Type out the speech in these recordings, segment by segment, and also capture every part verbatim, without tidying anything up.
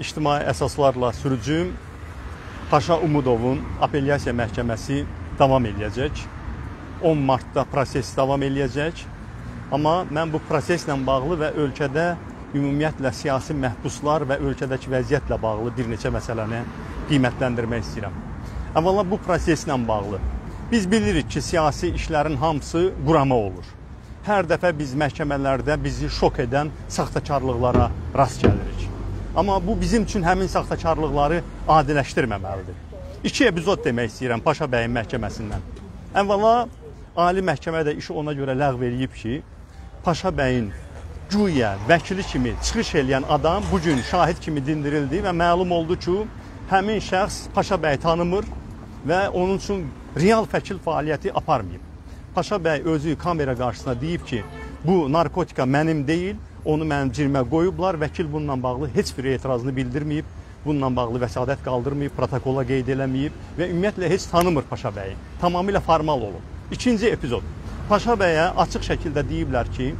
ictimai əsaslarla sürücüm Paşa Umudovun apellyasiya məhkəməsi davam eləyəcək. on martda proses davam eləyəcək. Amma mən bu proseslə bağlı və ölkədə ümumiyyətlə siyasi məhbuslar və ölkədəki vəziyyətlə bağlı bir neçə məsələni qiymətləndirmək istəyirəm. Əvvəla bu proseslə bağlı. Biz bilirik ki, siyasi işlərin hamısı qurama olur. Hər dəfə biz məhkəmələrdə bizi şok edən saxtakarlıqlara rast gəlirik. Amma bu bizim üçün həmin saxtakarlıqları adiləşdirməməlidir. İki epizod demək istəyirəm Paşa bəyin məhkəməsindən. Əvvəla, Ali məhkəmə də işi ona görə ləğv eləyib ki, Paşa bəyin güya vəkili kimi çıxış eləyən adam bugün şahid kimi dindirildi və məlum oldu ki, həmin şəxs Paşa bəyi tanımır və onun üçün real vəkil fəaliyyəti aparmayıb. Paşa bəy özü kamera qarşısına deyib ki, bu narkotika mənim deyil, onu mənim cirimə qoyublar, vəkil bununla bağlı heç bir etirazını bildirməyib, bununla bağlı vəsadət qaldırmayıb, protokola qeyd eləməyib və ümumiyyətlə heç tanımır Paşa bəyi. Tamamilə formal olub. İkinci epizod. Paşa bəyə açıq şəkildə deyiblər ki,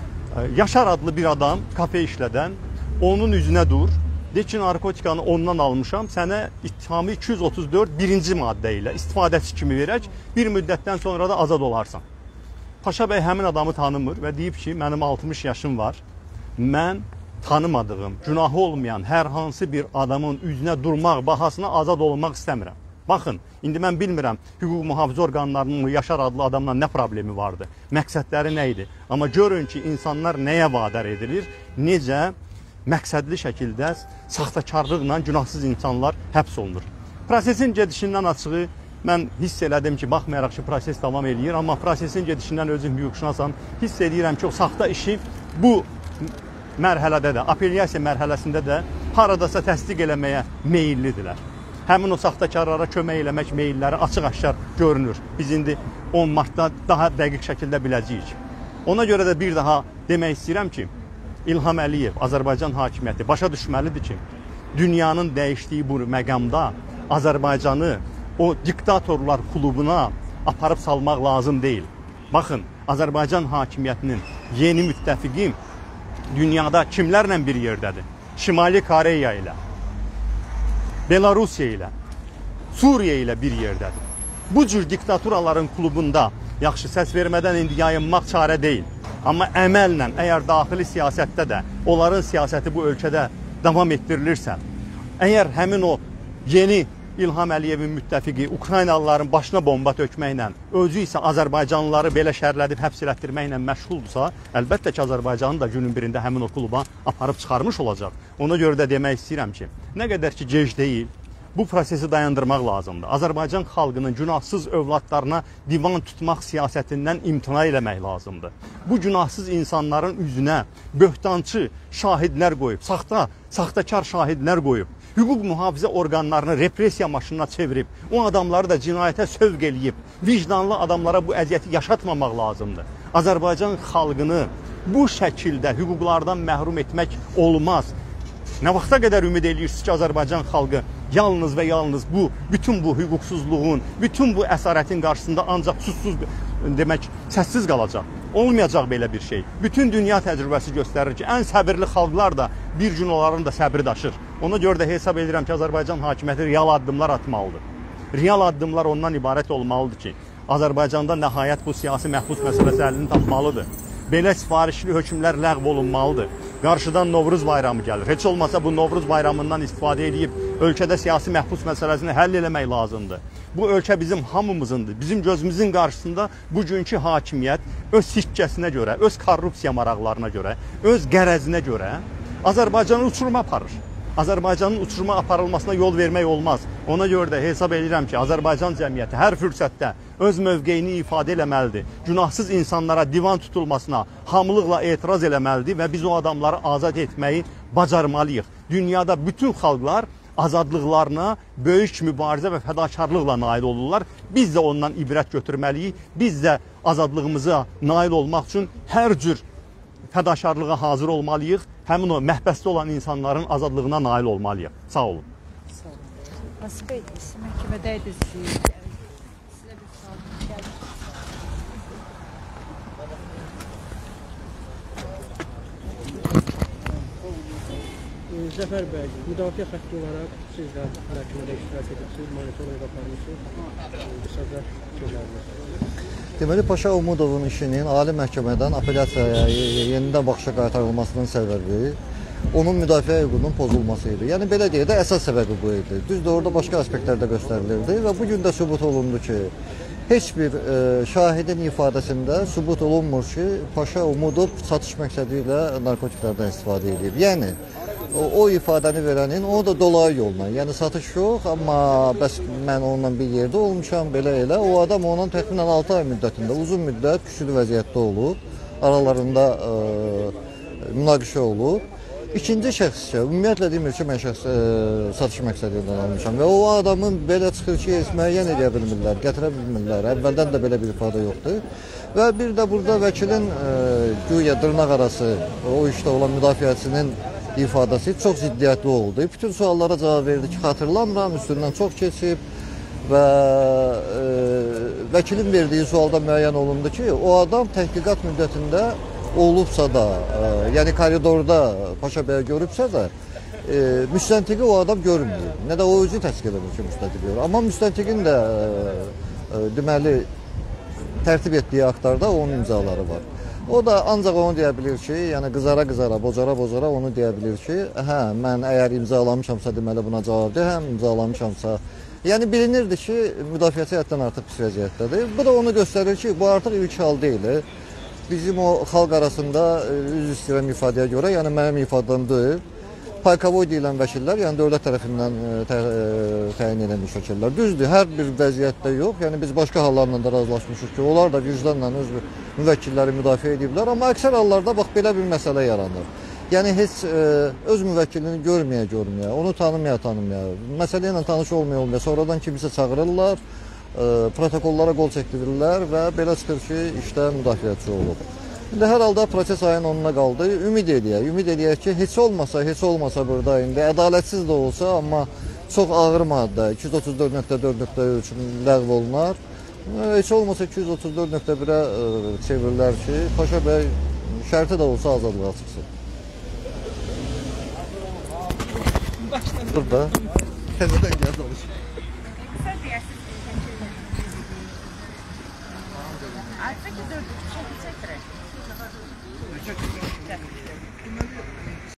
Yaşar adlı bir adam kafe işlədən, onun üzünə dur, de ki, narkotikanı ondan almışam, sənə ittihamı iki yüz otuz dörd birinci maddə ilə istifadəçi kimi verək, bir müddətdən sonra da azad olarsan. Paşa bəy həmin adamı tanımır və deyib ki, mənim altmış yaşım var, mən tanımadığım, günahı olmayan hər hansı bir adamın üzünə durmaq bahasına azad olmaq istəmirəm. Baxın, indi mən bilmirəm, hüquq mühafizə orqanlarının Yaşar adlı adamla nə problemi vardı, məqsədləri nə idi. Amma görün ki, insanlar nəyə vadar edilir, necə məqsədli şəkildə saxtakarlıqla günahsız insanlar həbs olunur. Prosesin gedişindən açığı mən hiss elədim ki, baxmayaraq ki, proses davam eləyir, amma prosesin gedişindən özüm hüquqşünasam, hiss edirəm ki, o saxta işi bu mərhələdə də, apellyasiya mərhələsində də haradasa təsdiq eləməyə meyillidirlər. Həmin o saxtakarlara kömək eləmək meyilləri açıq-aşkar görünür. Biz indi on martda daha dəqiq şəkildə biləcəyik. Ona görə də bir daha demək istəyirəm ki, İlham Əliyev, Azərbaycan hakimiyyəti başa düşməlidir ki, dünyanın dəyişdiyi bu məqamda Azərbaycanı o diktatorlar klubuna aparıb salmaq lazım deyil. Baxın, Azərbaycan hakimiyyətinin yeni müttəfiqi dünyada kimlərlə bir yerdədir? Şimali Koreya ilə, Belarusiya ilə, Suriya ilə bir yerdədir. Bu cür diktaturaların klubunda yaxşı səs vermədən indi yayınmaq çarə deyil. Amma əməllə, əgər daxili siyasətdə də onların siyasəti bu ölkədə davam etdirilirsə, əgər həmin o yeni İlham Əliyevin müttəfiqi Ukraynalıların başına bomba tökməklə, özü isə Azərbaycanlıları belə şərlədib həbs elətdirməklə məşğuldursa, əlbəttə ki, Azərbaycanı da günün birində həmin o kluba aparıb çıxarmış olacaq. Ona görə də demək istəyirəm ki, nə qədər ki, gec deyil, bu prosesi dayandırmaq lazımdır. Azərbaycan xalqının günahsız övladlarına divan tutmaq siyasətindən imtina eləmək lazımdır. Bu günahsız insanların üzünə böhtançı şahidlər qoyub, saxta, saxtakar şahidlər qoyub, hüquq mühafizə orqanlarını repressiya maşınına çevirib, o adamları da cinayətə sövq eləyib, vicdanlı adamlara bu əziyyəti yaşatmamaq lazımdır. Azərbaycan xalqını bu şəkildə hüquqlardan məhrum etmək olmaz. Nə vaxta qədər ümid edirsiniz ki, Azərbaycan xalqı yalnız və yalnız bu, bütün bu hüquqsuzluğun, bütün bu əsarətin qarşısında ancaq sussuz, demək, səssiz qalacaq. Olmayacaq belə bir şey. Bütün dünya təcrübəsi göstərir ki, ən səbirli xalqlar da bir gün onların da səbri daşır. Ona görə də hesab edirəm ki, Azərbaycan hakimiyyəti real addımlar atmalıdır. Real addımlar ondan ibarət olmalıdır ki, Azərbaycanda nəhayət bu siyasi məhbus məsələsi əlini tapmalıdır. Belə sifarişli hökmlər ləğv olunmalıdır. Qarşıdan Novruz bayramı gəlir. Heç olmasa bu Novruz bayramından istifadə edib ölkədə siyasi məhbus məsələsini həll eləmək lazımdır. Bu ölkə bizim hamımızındır. Bizim gözümüzün qarşısında bugünkü hakimiyyət öz sikkəsinə görə, öz korrupsiya maraqlarına görə, öz qərəzinə görə Azərbaycanı uçuruma aparır. Azərbaycanın uçuruma aparılmasına yol vermək olmaz. Ona görə də hesab edirəm ki, Azərbaycan cəmiyyəti hər fürsətdə öz mövqeyini ifadə eləməlidir. Günahsız insanlara divan tutulmasına hamılıqla etiraz eləməlidir və biz o adamları azad etməyi bacarmalıyıq. Dünyada bütün xalqlar azadlıqlarına böyük mübarizə və fədakarlıqla nail olurlar. Biz də ondan ibrət götürməliyik. Biz də azadlığımıza nail olmaq üçün hər cür fədakarlığa hazır olmalıyıq. Həmin o məhbəsdə olan insanların azadlığına nail olmalıyıq. Sağ olun. Sağ olun. Nasip Bey, siz məhkəmədəydiniz. Sizə bir sual gəldi. Zəfər bəy, müdafiə xətti olaraq siz də məhkəmədə iştirak edirsiniz, monitorinq aparmışsınız. Qısaca fikirləriniz. Deməli, Paşa Umudovun işinin Ali Məhkəmədən apellyasiyaya yenidən baxışa qaytarılmasının səbəbi onun müdafiə hüququnun pozulması idi. Yəni belə deyək də əsas səbəbi bu idi. Düzdür, orada başqa aspektlərdə göstərilirdi və bu gün də sübut olundu ki, heç bir e, şahidin ifadəsində sübut olunmur ki, Paşa Umudov satış məqsədi ilə narkotiklərdən istifadə edib. Yəni o, o ifadəni verənin o da dolayı yolla. Yəni satış yox, amma bəs mən onunla bir yerdə olmuşam, belə elə. O adam onun təxminən altı ay müddətində uzun müddət küsülü vəziyyətdə olub, aralarında e, münaqişə olub. İkinci şəxs isə ümumiyyətlə demir ki, mən şəxs e, satış məqsədi ilə almışam və o adamın belə çıxır ki, müəyyən edə bilmirlər, gətirə bilmirlər. Əvvəldən də belə bir ifadə yoxdur. Və bir də burada vəkilin e, güya dırnaq arası o işdə olan müdafiəçinin ifadəsi çox ziddiyyətli oldu. Bütün suallara cavab verdi ki, xatırlamıram, üstündən çox keçib və e, vəkilin verdiyi sualda müəyyən olundu ki, o adam təhqiqat müddətində olubsa da, e, yəni koridorda Paşa bəyə görübsə də, e, müstəntiqi o adam görmüyor. Nə də o özü təsdiq edir ki, müstəntiqi görür. Amma müstəntiqin də e, e, deməli tərtib etdiyi aktlarda onun imzaları var. O da ancaq onu deyə bilir ki, yəni qızara-qızara, bocara-bocara onu deyə bilir ki, hə, mən əgər imzalamışamsa deməli buna cavab de, həm imzalamışamsa. Yəni bilinirdi ki, müdafiəçi həddən artıq pis vəziyyətdədir. Bu da onu göstərir ki, bu artıq ilk hal deyil. Bizim o xalq arasında üz istəyirəm ifadəyə görə, yəni mənim ifadəm deyil, Paykovoy deyilən vəkillər, yəni dövlət tərəfindən tə, təyin edilmiş vəkillər. Düzdür, hər bir vəziyyətdə yox, yəni biz başqa hallarla da razılaşmışıq ki, onlar da vicdanla öz müvəkkilləri müdafiə ediblər, amma əksər hallarda bax belə bir məsələ yaranır. Yəni heç e, öz müvəkkilini görməyə görməyə, onu tanımaya tanımaya, məsələ ilə tanış olmaya olmaya, sonradan kimisə çağırırlar, e, protokollara qol çəkdirirlər və belə çıxır ki, işdə müdafiəçi olub. İndi hər halda proses ayın onuna qaldı. Ümid eləyək, ümid eləyək ki, heç olmasa, heç olmasa burada indi ədalətsiz də olsa, amma çox ağır maddə iki yüz otuz dörd nöqtə dörd nöqtə üç ləğv olunar. Heç olmasa iki yüz otuz dörd nöqtə birə çevirilər ki, Paşa bəy şərti də olsa azadlığa çıxsın. Burada təzədən gəl danış. Artık dördüncü çekecek.